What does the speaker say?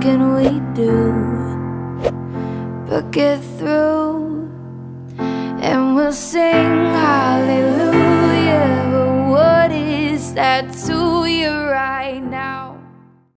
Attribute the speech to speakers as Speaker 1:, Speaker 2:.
Speaker 1: can we do but get through? And we'll sing hallelujah, but what is that to